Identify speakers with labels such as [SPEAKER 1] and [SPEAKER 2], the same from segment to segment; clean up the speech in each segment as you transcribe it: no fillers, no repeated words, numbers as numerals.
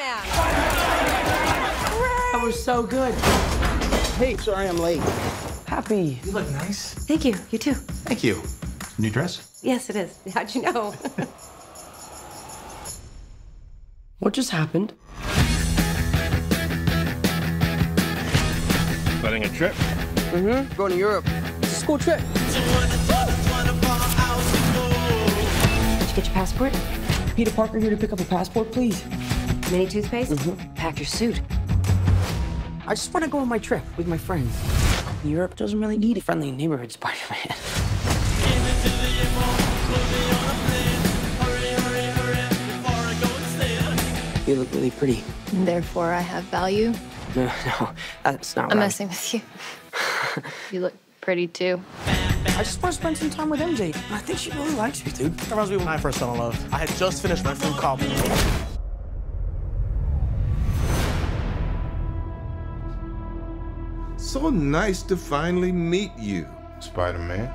[SPEAKER 1] Spider-Man.
[SPEAKER 2] That was so good. Hey, sorry I'm late. Happy.
[SPEAKER 3] You look nice.
[SPEAKER 1] Thank you. You too.
[SPEAKER 3] Thank you. New dress?
[SPEAKER 1] Yes, it is. How'd you know?
[SPEAKER 2] What just happened?
[SPEAKER 4] Planning a trip?
[SPEAKER 2] Mm-hmm. Going to Europe. It's a school trip.
[SPEAKER 1] Did you get your passport?
[SPEAKER 2] Peter Parker here to pick up a passport, please.
[SPEAKER 1] Mini toothpaste?
[SPEAKER 2] Mm-hmm.
[SPEAKER 1] Pack your suit.
[SPEAKER 2] I just want to go on my trip with my friends. Europe doesn't really need a friendly neighborhood Spider-Man. You look really pretty.
[SPEAKER 5] Therefore, I have value.
[SPEAKER 2] No, that's not right.
[SPEAKER 5] I'm messing with you. You look pretty too.
[SPEAKER 2] I just want to spend some time with MJ. I think she really likes me, dude.
[SPEAKER 6] That reminds me when I first fell in love. I had just finished my film called.
[SPEAKER 4] So nice to finally meet you, Spider-Man.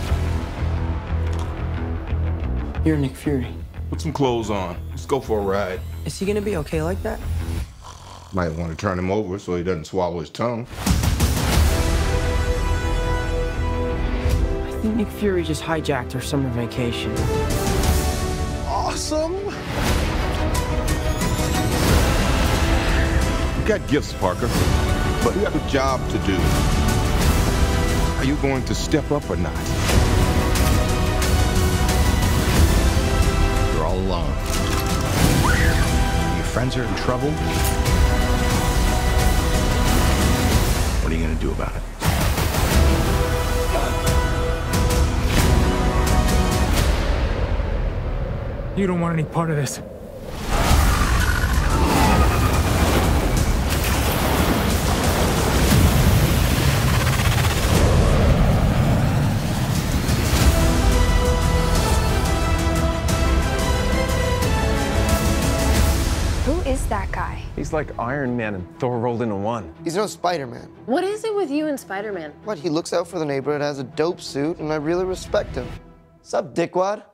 [SPEAKER 2] You're Nick Fury.
[SPEAKER 4] Put some clothes on. Let's go for a ride.
[SPEAKER 2] Is he gonna be okay like that?
[SPEAKER 4] Might want to turn him over so he doesn't swallow his tongue.
[SPEAKER 2] I think Nick Fury just hijacked our summer vacation.
[SPEAKER 6] Awesome!
[SPEAKER 4] You got gifts, Parker, but you have a job to do. Are you going to step up or not? You're all alone. Your friends are in trouble. What are you going to do about it?
[SPEAKER 3] You don't want any part of this.
[SPEAKER 5] Who is that guy?
[SPEAKER 7] He's like Iron Man and Thor rolled into one.
[SPEAKER 8] He's no Spider-Man.
[SPEAKER 1] What is it with you and Spider-Man?
[SPEAKER 8] What, he looks out for the neighborhood, has a dope suit, and I really respect him. Sup, dickwad?